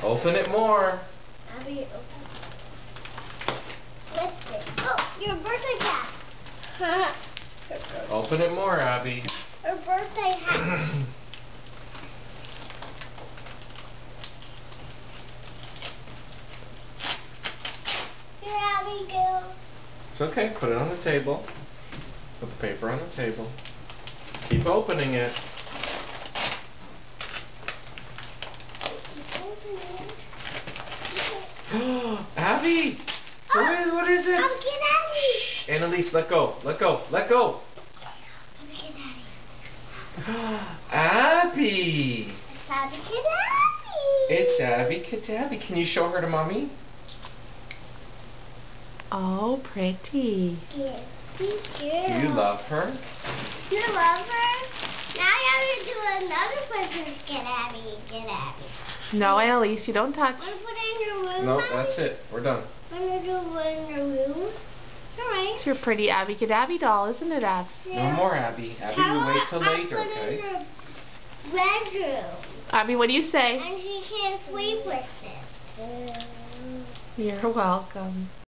Open it more. Abby, open. Lift it. Oh, your birthday hat. Open it more, Abby. Her birthday hat. Here, Abby, go. It's okay. Put it on the table. Put the paper on the table. Keep opening it. Abby! What is it? Pumpkin Abby! Shh, Annalise, let go. Let go. Let go. Pumpkin Abby. Abby! It's Abby Cadabby! It's Abby Cadabby. Can you show her to Mommy? Oh, pretty. Yes, thank you. Do you love her? You love her? Now you have to do another present. Get Abby, get Abby. No, Annalise, you don't touch. Want to put it in your room? No, Abby? that's it. We're done. Want to do one in your room? Alright. It's your pretty Abby Cadabby doll, isn't it, Abs? No more, Abby. Abby, How you wait till about later, I put okay? it in the bedroom? Abby, what do you say? And she can't sleep with it. You're welcome.